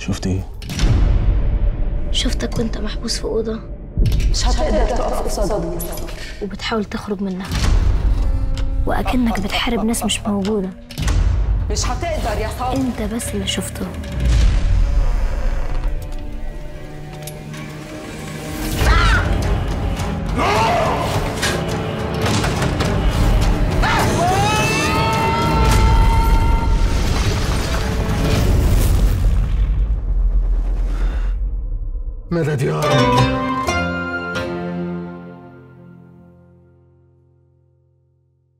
شفت ايه؟ شفتك وانت محبوس في أوضة مش هتقدر تقف قصادهم وبتحاول تخرج منها وأكنك بتحارب ناس مش موجودة. مش هتقدر يا صابر. انت بس اللي شفته. مدد يا رب.